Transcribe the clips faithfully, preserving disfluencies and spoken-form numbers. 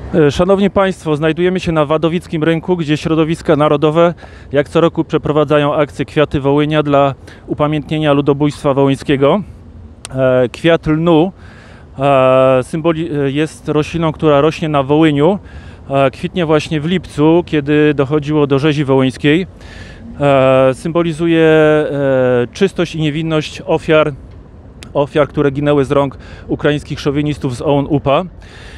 Szanowni Państwo, znajdujemy się na Wadowickim Rynku, gdzie środowiska narodowe jak co roku przeprowadzają akcję Kwiaty Wołynia dla upamiętnienia ludobójstwa wołyńskiego. Kwiat lnu symboli jest rośliną, która rośnie na Wołyniu. Kwitnie właśnie w lipcu, kiedy dochodziło do rzezi wołyńskiej. Symbolizuje czystość i niewinność ofiar, ofiar, które ginęły z rąk ukraińskich szowinistów z O U N U P A.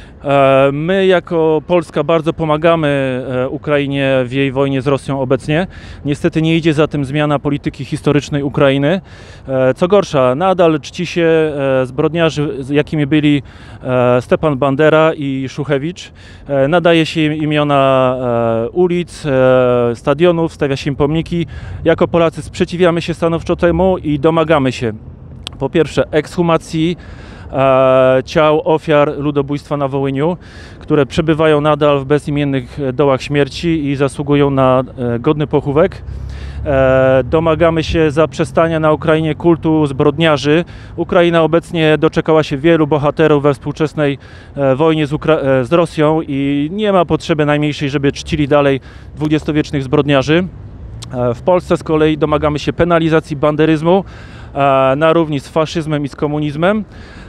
My jako Polska bardzo pomagamy Ukrainie w jej wojnie z Rosją obecnie. Niestety nie idzie za tym zmiana polityki historycznej Ukrainy. Co gorsza, nadal czci się zbrodniarzy, jakimi byli Stepan Bandera i Szuchewicz. Nadaje się im imiona ulic, stadionów, stawia się im pomniki. Jako Polacy sprzeciwiamy się stanowczo temu i domagamy się po pierwsze ekshumacji ciał ofiar ludobójstwa na Wołyniu, które przebywają nadal w bezimiennych dołach śmierci i zasługują na godny pochówek. Domagamy się zaprzestania na Ukrainie kultu zbrodniarzy. Ukraina obecnie doczekała się wielu bohaterów we współczesnej wojnie z, Ukra- z Rosją i nie ma potrzeby najmniejszej, żeby czcili dalej dwudziestowiecznych zbrodniarzy. W Polsce z kolei domagamy się penalizacji banderyzmu na równi z faszyzmem i z komunizmem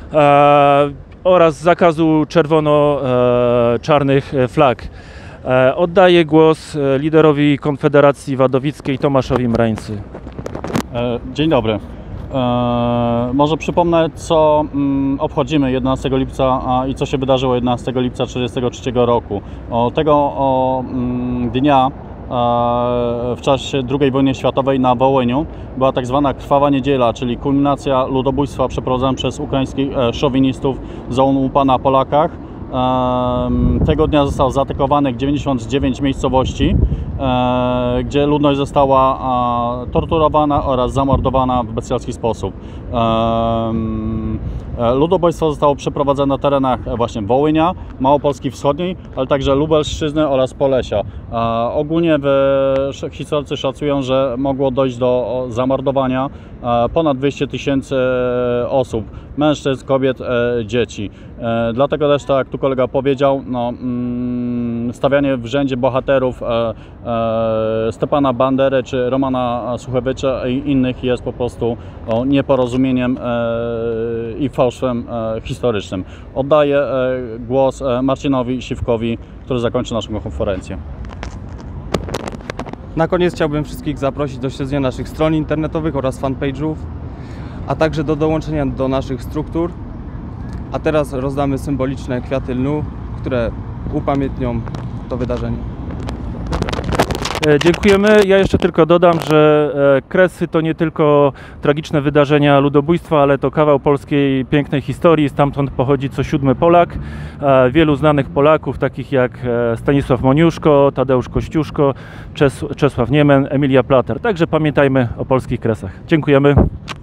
oraz zakazu czerwono-czarnych flag. Oddaję głos liderowi Konfederacji Wadowickiej Tomaszowi Mrańcy. Dzień dobry. Może przypomnę, co obchodzimy jedenastego lipca i co się wydarzyło jedenastego lipca tysiąc dziewięćset trzydziestego trzeciego roku. O tego o, dnia w czasie drugiej wojny światowej na Wołyniu była tak zwana Krwawa Niedziela, czyli kulminacja ludobójstwa przeprowadzona przez ukraińskich szowinistów z O U N U P A na Polakach. Tego dnia zostało zaatakowanych dziewięćdziesiąt dziewięć miejscowości, gdzie ludność została torturowana oraz zamordowana w bestialski sposób. Ludobójstwo zostało przeprowadzone na terenach właśnie Wołynia, Małopolski Wschodniej, ale także Lubelszczyzny oraz Polesia. Ogólnie historycy szacują, że mogło dojść do zamordowania ponad dwieście tysięcy osób, mężczyzn, kobiet, dzieci. Dlatego też, tak jak tu kolega powiedział, no, stawianie w rzędzie bohaterów Stepana Bandery czy Romana Szuchewicza i innych jest po prostu nieporozumieniem i fałszem historycznym. Oddaję głos Marcinowi Siwkowi, który zakończy naszą konferencję. Na koniec chciałbym wszystkich zaprosić do śledzenia naszych stron internetowych oraz fanpage'ów, a także do dołączenia do naszych struktur. A teraz rozdamy symboliczne kwiaty lnu, które upamiętnią to wydarzenie. Dziękujemy. Ja jeszcze tylko dodam, że Kresy to nie tylko tragiczne wydarzenia ludobójstwa, ale to kawał polskiej pięknej historii. Stamtąd pochodzi co siódmy Polak. Wielu znanych Polaków, takich jak Stanisław Moniuszko, Tadeusz Kościuszko, Czes- Czesław Niemen, Emilia Plater. Także pamiętajmy o polskich Kresach. Dziękujemy.